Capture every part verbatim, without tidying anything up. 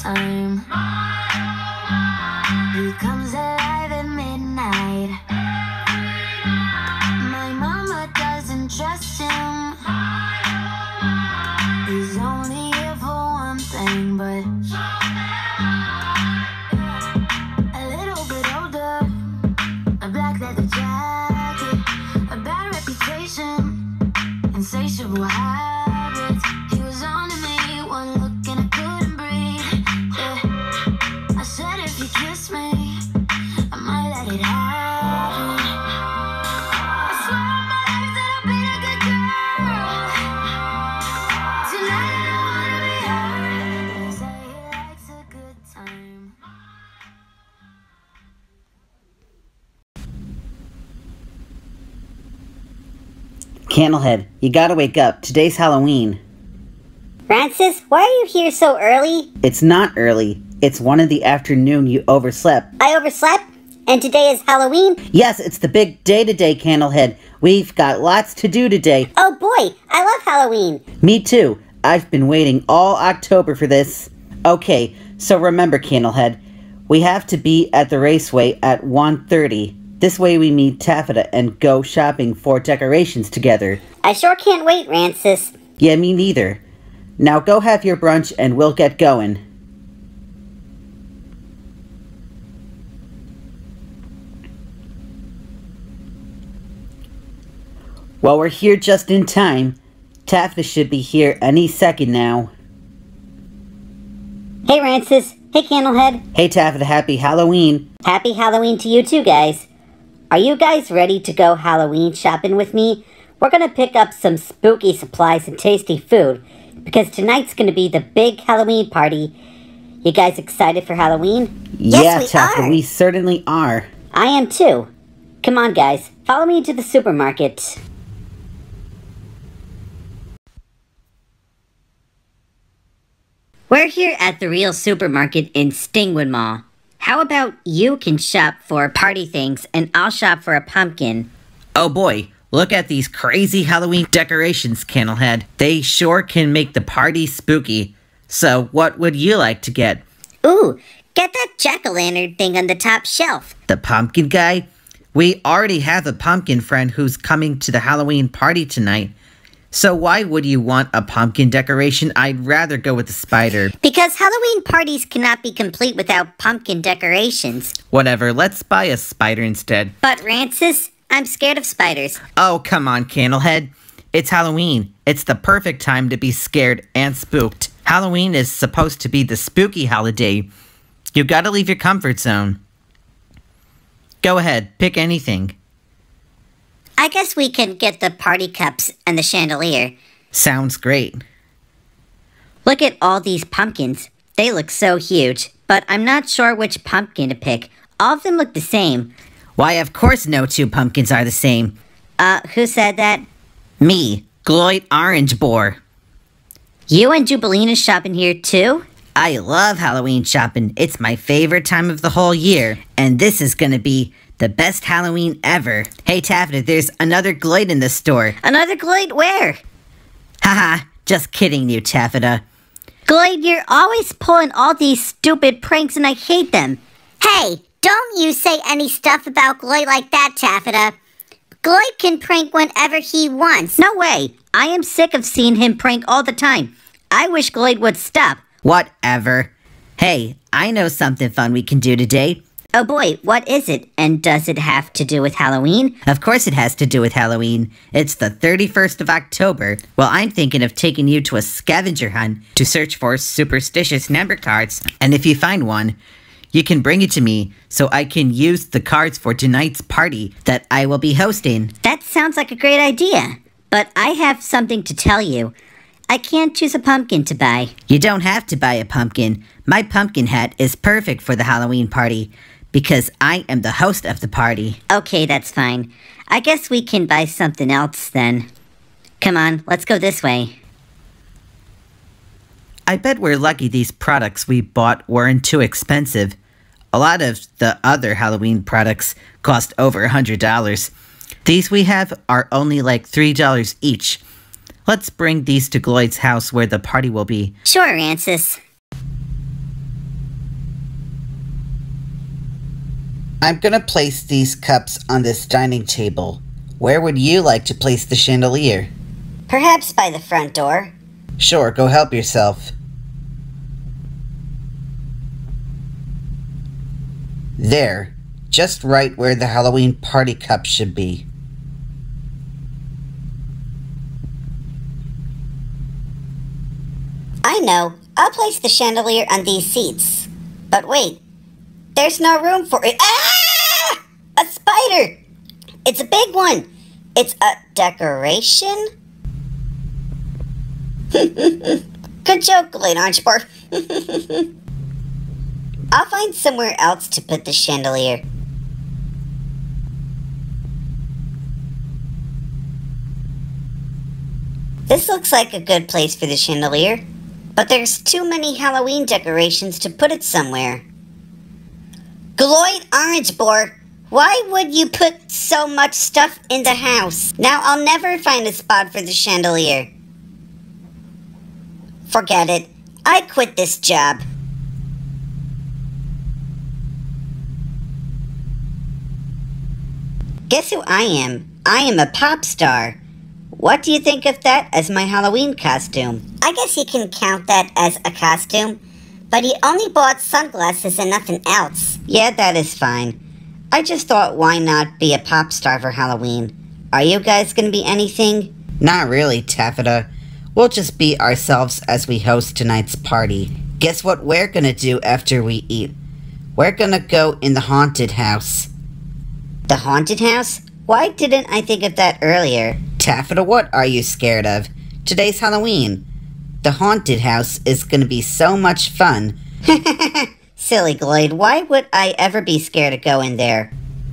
time. He comes alive at midnight. My mama doesn't trust him. He's only here for one thing, but a little bit older, a black leather jacket, a bad reputation, insatiable habits. He was on to me, one look and I couldn't breathe. Yeah. I said if you kiss me, I might let it happen. I swear on my life that I'll be a good girl. Tonight I wanna be hurt. They say he likes a good time. Candlehead, you gotta wake up. Today's Halloween. Francis, why are you here so early? It's not early. It's one in the afternoon. You overslept. I overslept? And today is Halloween? Yes, it's the big day today, Candlehead. We've got lots to do today. Oh boy, I love Halloween. Me too. I've been waiting all October for this. Okay, so remember, Candlehead, we have to be at the raceway at one thirty. This way we meet Taffyta and go shopping for decorations together. I sure can't wait, Francis. Yeah, me neither. Now go have your brunch and we'll get going. Well, we're here just in time. Taffyta should be here any second now. Hey, Francis. Hey, Candlehead. Hey, Taffyta, happy Halloween. Happy Halloween to you too, guys. Are you guys ready to go Halloween shopping with me? We're going to pick up some spooky supplies and tasty food, because tonight's going to be the big Halloween party. You guys excited for Halloween? Yeah, Yes, we Taffyta, are. we certainly are. I am too. Come on, guys. Follow me to the supermarket. We're here at the real supermarket in Stingwood Mall. How about you can shop for party things and I'll shop for a pumpkin? Oh boy, look at these crazy Halloween decorations, Candlehead. They sure can make the party spooky. So what would you like to get? Ooh, get that jack-o'-lantern thing on the top shelf. The pumpkin guy? We already have a pumpkin friend who's coming to the Halloween party tonight. So why would you want a pumpkin decoration? I'd rather go with the spider. Because Halloween parties cannot be complete without pumpkin decorations. Whatever, let's buy a spider instead. But Francis, I'm scared of spiders. Oh, come on, Candlehead. It's Halloween. It's the perfect time to be scared and spooked. Halloween is supposed to be the spooky holiday. You gotta leave your comfort zone. Go ahead, pick anything. I guess we can get the party cups and the chandelier. Sounds great. Look at all these pumpkins. They look so huge, but I'm not sure which pumpkin to pick. All of them look the same. Why, of course no two pumpkins are the same. Uh, who said that? Me, Gloyd Orange Boar. You and Jubileena shopping here too? I love Halloween shopping. It's my favorite time of the whole year. And this is gonna be the best Halloween ever. Hey, Taffyta, there's another Gloyd in the store. Another Gloyd where? Haha, just kidding you, Taffyta. Gloyd, you're always pulling all these stupid pranks and I hate them. Hey, don't you say any stuff about Gloyd like that, Taffyta. Gloyd can prank whenever he wants. No way. I am sick of seeing him prank all the time. I wish Gloyd would stop. Whatever. Hey, I know something fun we can do today. Oh boy, what is it? And does it have to do with Halloween? Of course it has to do with Halloween. It's the thirty-first of October. Well, I'm thinking of taking you to a scavenger hunt to search for superstitious number cards. And if you find one, you can bring it to me so I can use the cards for tonight's party that I will be hosting. That sounds like a great idea. But I have something to tell you. I can't choose a pumpkin to buy. You don't have to buy a pumpkin. My pumpkin hat is perfect for the Halloween party because I am the host of the party. Okay, that's fine. I guess we can buy something else then. Come on, let's go this way. I bet we're lucky these products we bought weren't too expensive. A lot of the other Halloween products cost over one hundred dollars. These we have are only like three dollars each. Let's bring these to Gloyd's house where the party will be. Sure, Francis. I'm gonna place these cups on this dining table. Where would you like to place the chandelier? Perhaps by the front door. Sure, go help yourself. There, just right where the Halloween party cup should be. I know. I'll place the chandelier on these seats. But wait, there's no room for it. Ah! A spider! It's a big one. It's a decoration? Good joke, Gloyd and Jubileena. I'll find somewhere else to put the chandelier. This looks like a good place for the chandelier, but there's too many Halloween decorations to put it somewhere. Gloyd Orange Boar, why would you put so much stuff in the house? Now I'll never find a spot for the chandelier. Forget it. I quit this job. Guess who I am? I am a pop star. What do you think of that as my Halloween costume? I guess you can count that as a costume, but he only bought sunglasses and nothing else. Yeah, that is fine. I just thought, why not be a pop star for Halloween? Are you guys gonna be anything? Not really, Taffyta. We'll just be ourselves as we host tonight's party. Guess what we're gonna do after we eat? We're gonna go in the haunted house. The haunted house? Why didn't I think of that earlier? Taffyta, what are you scared of? Today's Halloween. The haunted house is gonna be so much fun. Silly Gloyd, why would I ever be scared to go in there?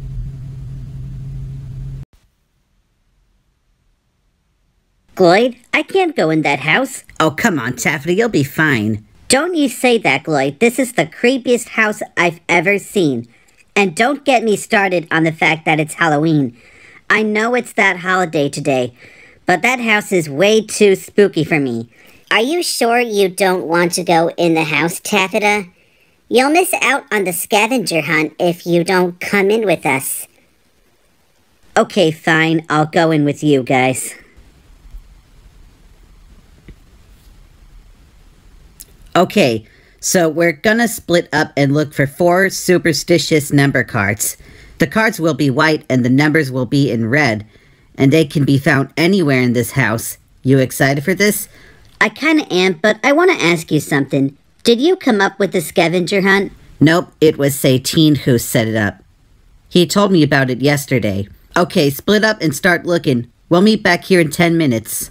Gloyd, I can't go in that house. Oh, come on, Taffyta, you'll be fine. Don't you say that, Gloyd. This is the creepiest house I've ever seen. And don't get me started on the fact that it's Halloween. I know it's that holiday today, but that house is way too spooky for me. Are you sure you don't want to go in the house, Taffyta? You'll miss out on the scavenger hunt if you don't come in with us. Okay, fine. I'll go in with you guys. Okay, so we're gonna split up and look for four superstitious number cards. The cards will be white and the numbers will be in red, and they can be found anywhere in this house. You excited for this? I kinda am, but I want to ask you something. Did you come up with the scavenger hunt? Nope, it was Satine who set it up. He told me about it yesterday. Okay, split up and start looking. We'll meet back here in ten minutes.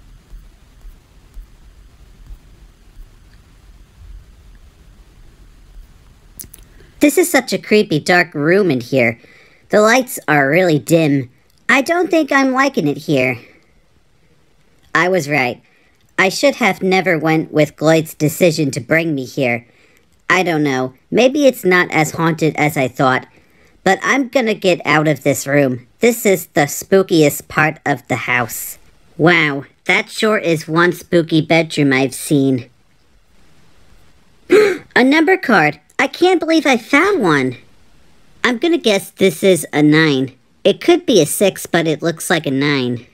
This is such a creepy dark room in here. The lights are really dim. I don't think I'm liking it here. I was right. I should have never went with Gloyd's decision to bring me here. I don't know. Maybe it's not as haunted as I thought. But I'm gonna get out of this room. This is the spookiest part of the house. Wow, that sure is one spooky bedroom I've seen. A number card. I can't believe I found one. I'm gonna guess this is a nine. It could be a six, but it looks like a nine.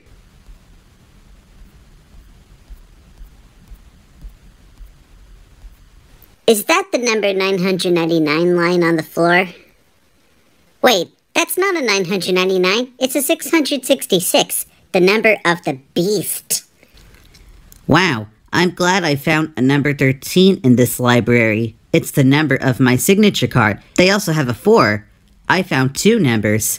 Is that the number nine hundred ninety-nine lying on the floor? Wait, that's not a nine hundred ninety-nine. It's a six hundred sixty-six, the number of the beast. Wow, I'm glad I found a number thirteen in this library. It's the number of my signature card. They also have a four. I found two numbers.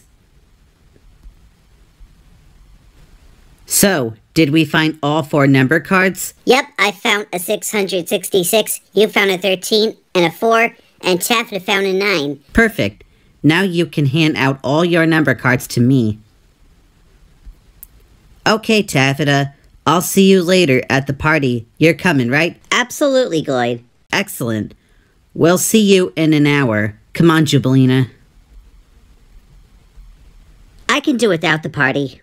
So, did we find all four number cards? Yep, I found a six hundred sixty-six, you found a thirteen, and a four, and Taffyta found a nine. Perfect. Now you can hand out all your number cards to me. Okay, Taffyta. I'll see you later at the party. You're coming, right? Absolutely, Gloyd. Excellent. We'll see you in an hour. Come on, Jubileena. I can do without the party.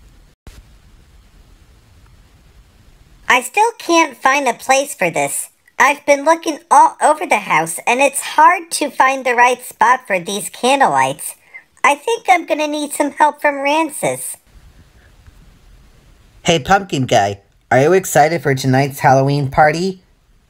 I still can't find a place for this. I've been looking all over the house, and it's hard to find the right spot for these candlelights. I think I'm gonna need some help from Rancis. Hey, Pumpkin Guy, are you excited for tonight's Halloween party?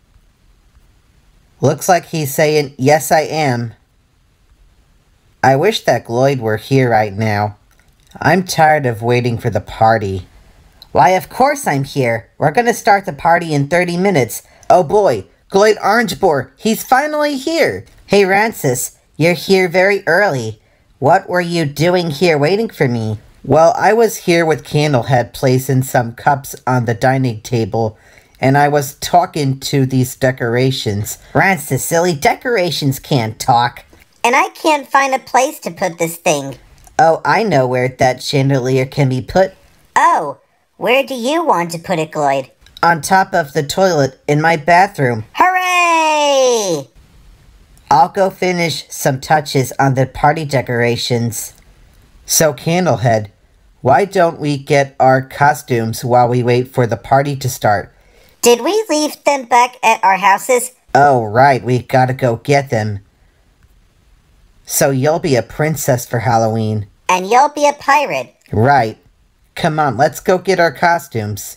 Looks like he's saying, yes, I am. I wish that Gloyd were here right now. I'm tired of waiting for the party. Why, of course I'm here. We're gonna start the party in thirty minutes. Oh boy, Gloyd Orangeboar, he's finally here. Hey, Rancis, you're here very early. What were you doing here waiting for me? Well, I was here with Candlehead placing some cups on the dining table, and I was talking to these decorations. Rancis, silly, decorations can't talk. And I can't find a place to put this thing. Oh, I know where that chandelier can be put. Oh, where do you want to put it, Gloyd? On top of the toilet in my bathroom. Hooray! I'll go finish some touches on the party decorations. So, Candlehead, why don't we get our costumes while we wait for the party to start? Did we leave them back at our houses? Oh, right, we gotta go get them. So you'll be a princess for Halloween. And you'll be a pirate. Right. Come on, let's go get our costumes.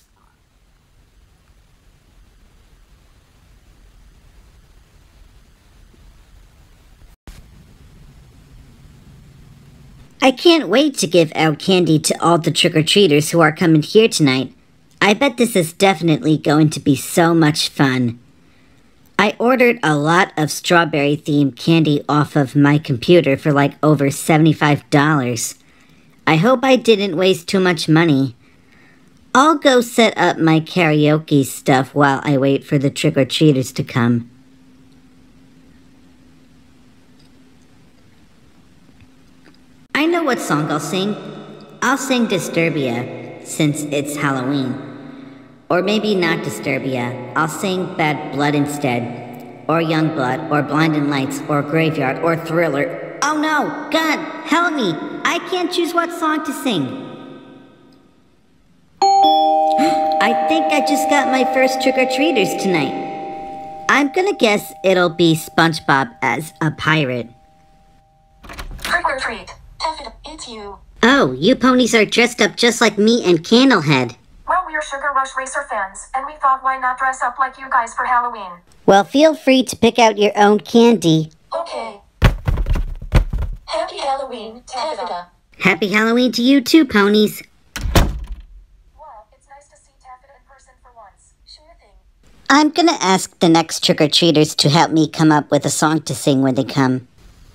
I can't wait to give out candy to all the trick-or-treaters who are coming here tonight. I bet this is definitely going to be so much fun. I ordered a lot of strawberry-themed candy off of my computer for like over seventy-five dollars. I hope I didn't waste too much money. I'll go set up my karaoke stuff while I wait for the trick-or-treaters to come. I know what song I'll sing. I'll sing Disturbia, since it's Halloween. Or maybe not Disturbia. I'll sing Bad Blood instead. Or Young Blood, or Blinding Lights, or Graveyard, or Thriller. Oh no! God, help me! I can't choose what song to sing. I think I just got my first trick-or-treaters tonight. I'm gonna guess it'll be SpongeBob as a pirate. Trick or treat. Taffyta, it's you. Oh, you ponies are dressed up just like me and Candlehead. Well, we're Sugar Rush Racer fans, and we thought why not dress up like you guys for Halloween? Well, feel free to pick out your own candy. Okay. Happy Halloween, Taffyta. Happy Halloween to you too, ponies. Wow, it's nice to see Taffyta in person for once. Sure thing. I'm gonna ask the next trick-or-treaters to help me come up with a song to sing when they come.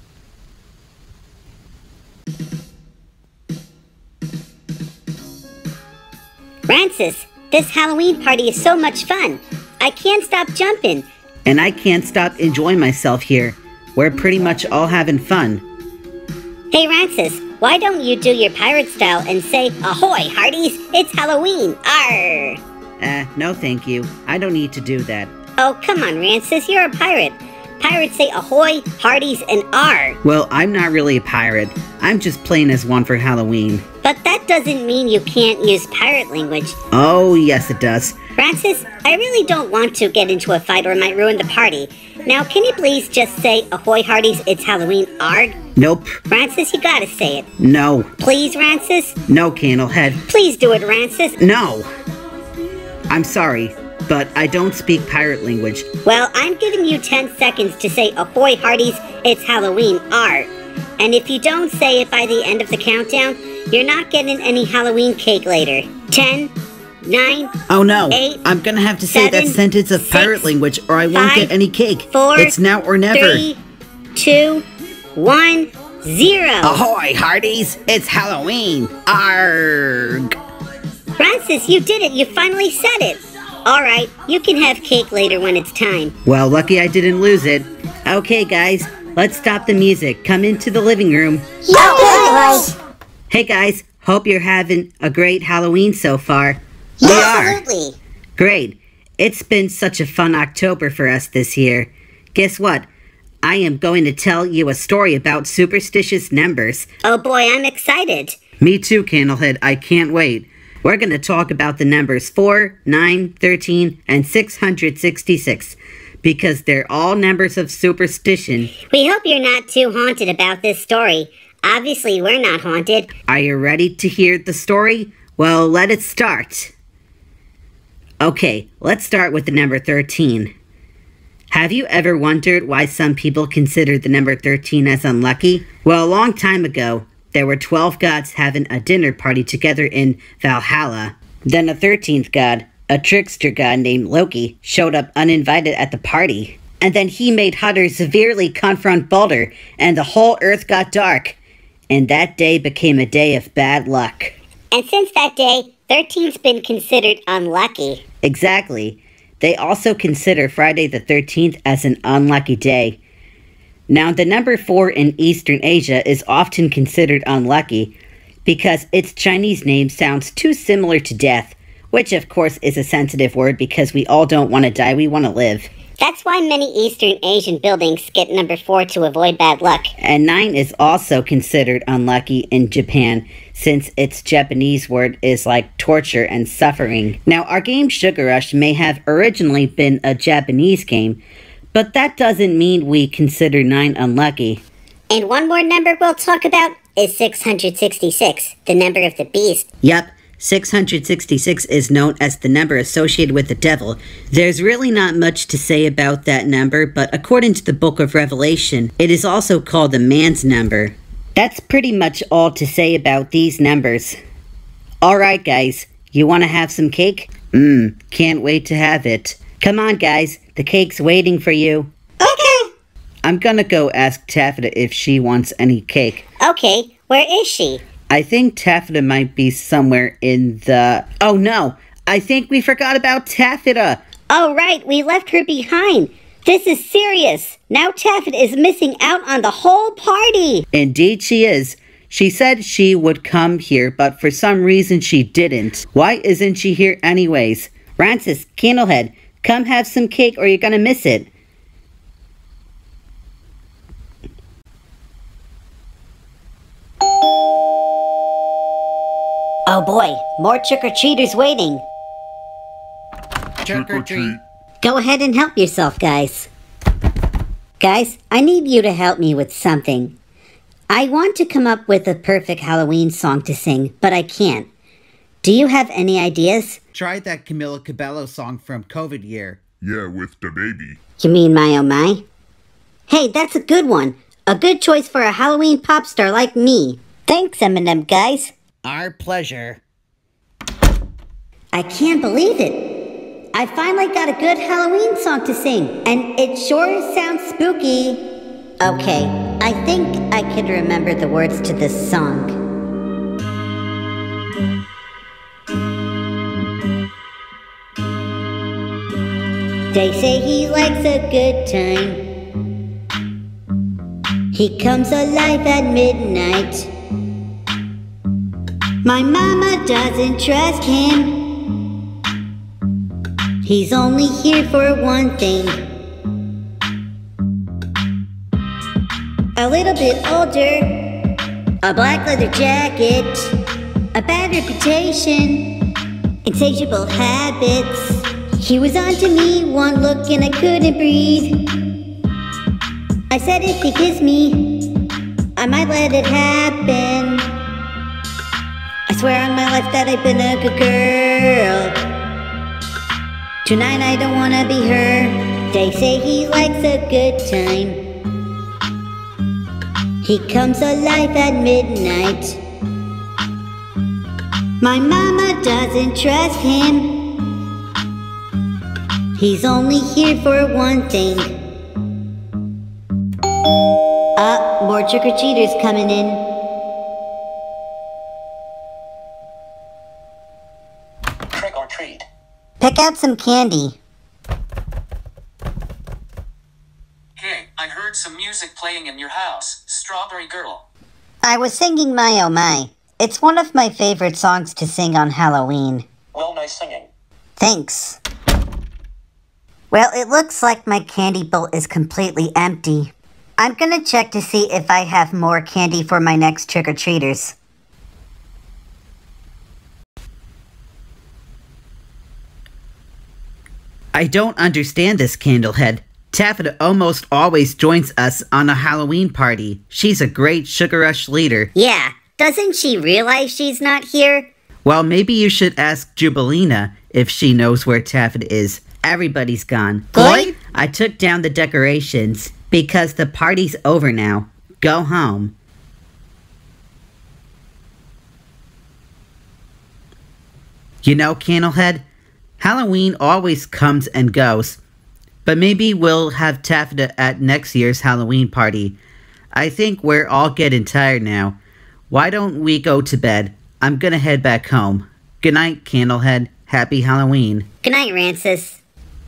Rancis, this Halloween party is so much fun. I can't stop jumping. And I can't stop enjoying myself here. We're pretty much all having fun. Hey Rancis, why don't you do your pirate style and say, "Ahoy, hearties, it's Halloween, arr!" Eh, no thank you. I don't need to do that. Oh, come on, Rancis, you're a pirate. Pirates say ahoy, hearties, and arr. Well, I'm not really a pirate. I'm just playing as one for Halloween. But that doesn't mean you can't use pirate language. Oh, yes it does. Rancis, I really don't want to get into a fight or it might ruin the party. Now, can you please just say, "Ahoy, hearties, it's Halloween, arg"? Nope. Rancis, you gotta say it. No. Please, Rancis? No, Candlehead. Please do it, Rancis. No. I'm sorry, but I don't speak pirate language. Well, I'm giving you ten seconds to say, "Ahoy, hearties, it's Halloween, arg." And if you don't say it by the end of the countdown, you're not getting any Halloween cake later. Ten, nine, Oh no, eight, I'm gonna have to say seven, that sentence of six, pirate language or I won't five, get any cake. four, It's now or never. Three, two, one, zero. Ahoy, hearties! It's Halloween! Arg! Francis, you did it. You finally said it. All right, you can have cake later when it's time. Well, lucky I didn't lose it. Okay, guys, let's stop the music. Come into the living room. Yes! Hey, guys, hope you're having a great Halloween so far. We are. Absolutely. Great. It's been such a fun October for us this year. Guess what? I am going to tell you a story about superstitious numbers. Oh boy, I'm excited. Me too, Candlehead. I can't wait. We're going to talk about the numbers four, nine, thirteen, and six hundred sixty-six. because they're all numbers of superstition. We hope you're not too haunted about this story. Obviously, we're not haunted. Are you ready to hear the story? Well, let it start. Okay, let's start with the number thirteen. Have you ever wondered why some people consider the number thirteen as unlucky? Well, a long time ago, there were twelve gods having a dinner party together in Valhalla. Then the thirteenth god, a trickster god named Loki, showed up uninvited at the party. And then he made Hutter severely confront Balder, and the whole earth got dark. And that day became a day of bad luck. And since that day, thirteen's been considered unlucky. Exactly. They also consider Friday the thirteenth as an unlucky day. Now, the number four in Eastern Asia is often considered unlucky because its Chinese name sounds too similar to death, which of course is a sensitive word because we all don't want to die, we want to live. That's why many Eastern Asian buildings skip number four to avoid bad luck. And nine is also considered unlucky in Japan, since its Japanese word is like torture and suffering. Now, our game Sugar Rush may have originally been a Japanese game, but that doesn't mean we consider nine unlucky. And one more number we'll talk about is six hundred sixty-six, the number of the beast. Yep. six hundred sixty-six is known as the number associated with the devil. There's really not much to say about that number, but according to the book of Revelation, it is also called the man's number. That's pretty much all to say about these numbers. Alright guys, you want to have some cake? Mmm, can't wait to have it. Come on guys, the cake's waiting for you. Okay. I'm gonna go ask Taffyta if she wants any cake. Okay, where is she? I think Taffyta might be somewhere in the... Oh no! I think we forgot about Taffyta! Oh right, we left her behind. This is serious. Now Taffyta is missing out on the whole party. Indeed she is. She said she would come here, but for some reason she didn't. Why isn't she here anyways? Rancis, Candlehead, come have some cake or you're gonna miss it. Oh boy, more trick-or-treaters waiting. Trick or treat. Go ahead and help yourself, guys. Guys, I need you to help me with something. I want to come up with a perfect Halloween song to sing, but I can't. Do you have any ideas? Try that Camila Cabello song from COVID year. Yeah, with the baby. You mean My Oh My? Hey, that's a good one. A good choice for a Halloween pop star like me. Thanks, Eminem, guys. Our pleasure. I can't believe it. I finally got a good Halloween song to sing, and it sure sounds spooky. Okay, I think I can remember the words to this song. They say he likes a good time. He comes alive at midnight. My mama doesn't trust him. He's only here for one thing. A little bit older, a black leather jacket, a bad reputation, insatiable habits. He was on to me, one look and I couldn't breathe. I said if he kissed me, I might let it happen. I swear on my life that I've been a good girl. Tonight I don't wanna be her. They say he likes a good time. He comes alive at midnight. My mama doesn't trust him. He's only here for one thing. Uh, more trick-or-treaters coming in. Trick or treat. Pick out some candy. Hey, I heard some music playing in your house, Strawberry Girl. I was singing My Oh My. It's one of my favorite songs to sing on Halloween. Well, nice singing. Thanks. Well, it looks like my candy bowl is completely empty. I'm gonna check to see if I have more candy for my next trick-or-treaters. I don't understand this, Candlehead. Taffyta almost always joins us on a Halloween party. She's a great Sugar Rush leader. Yeah, doesn't she realize she's not here? Well, maybe you should ask Jubileena if she knows where Taffyta is. Everybody's gone. Gloyd? I took down the decorations because the party's over now. Go home. You know, Candlehead, Halloween always comes and goes. But maybe we'll have Taffyta at next year's Halloween party. I think we're all getting tired now. Why don't we go to bed? I'm gonna head back home. Good night, Candlehead. Happy Halloween. Good night, Rancis.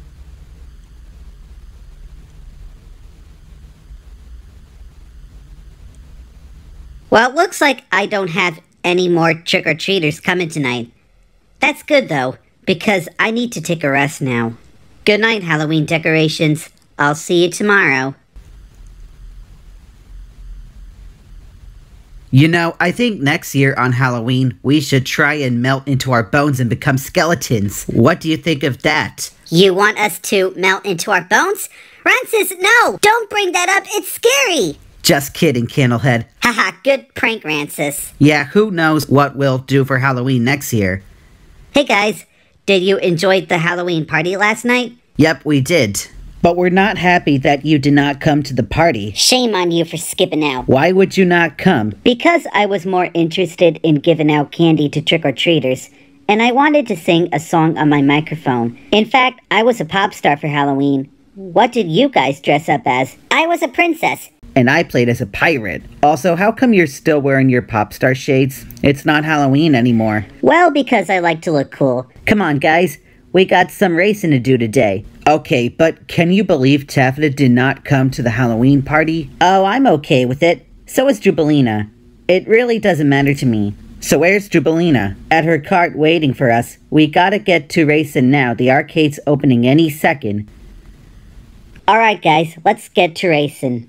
Well, it looks like I don't have any more trick-or-treaters coming tonight. That's good, though, because I need to take a rest now. Good night, Halloween decorations. I'll see you tomorrow. You know, I think next year on Halloween, we should try and melt into our bones and become skeletons. What do you think of that? You want us to melt into our bones? Rancis, no! Don't bring that up, it's scary! Just kidding, Candlehead. Haha, good prank, Rancis. Yeah, who knows what we'll do for Halloween next year. Hey guys, did you enjoy the Halloween party last night? Yep, we did. But we're not happy that you did not come to the party. Shame on you for skipping out. Why would you not come? Because I was more interested in giving out candy to trick-or-treaters, and I wanted to sing a song on my microphone. In fact, I was a pop star for Halloween. What did you guys dress up as? I was a princess. And I played as a pirate. Also, how come you're still wearing your pop star shades? It's not Halloween anymore. Well, because I like to look cool. Come on, guys. We got some racing to do today. Okay, but can you believe Taffyta did not come to the Halloween party? Oh, I'm okay with it. So is Jubileena. It really doesn't matter to me. So where's Jubileena? At her cart waiting for us. We gotta get to racing now. The arcade's opening any second. Alright guys, let's get to racing.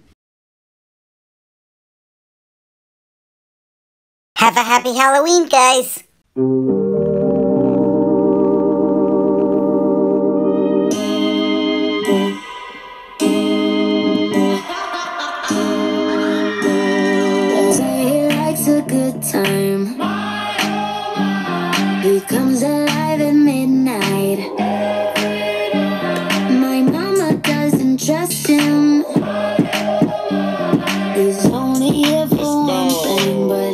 Have a happy Halloween, guys! Time. He comes alive at midnight. My mama doesn't trust him. He's only here for one thing, but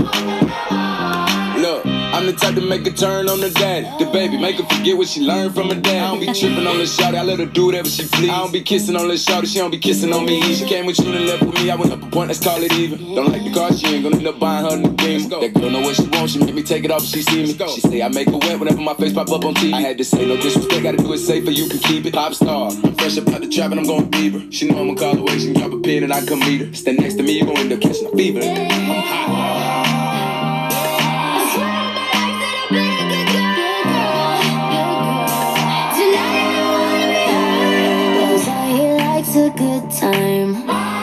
look, I'm the type to make a turn on the daddy. The baby, make her forget what she learned from her dad. I don't be tripping on the shawty, I let her do whatever she please. I don't be kissing on the shawty, she don't be kissing on me. She came with you and left with me, I went up a point, let's call it even. Don't like the car, she ain't gonna end up buying her new game. That girl know what she wants, she make me take it off if she see me. She say I make her wet whenever my face pop up on T V. I had to say no disrespect, gotta do it safer, you can keep it. Popstar, I'm fresh up out the trap and I'm going Bieber. She know I'm gonna call away, she can drop a pin and I come meet her. Stand next to me, you gon' end up catching a fever. I'm hot. a good time.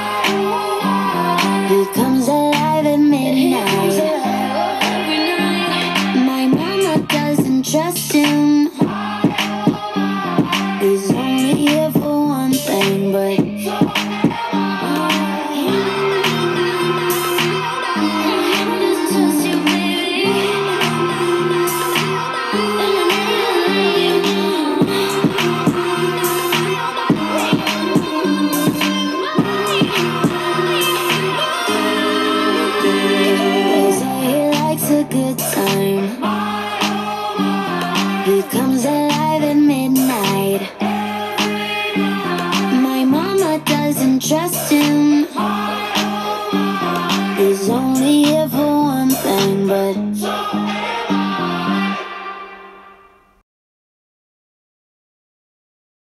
He comes alive at midnight. My mama doesn't trust him. He's only here for one thing, but trust him.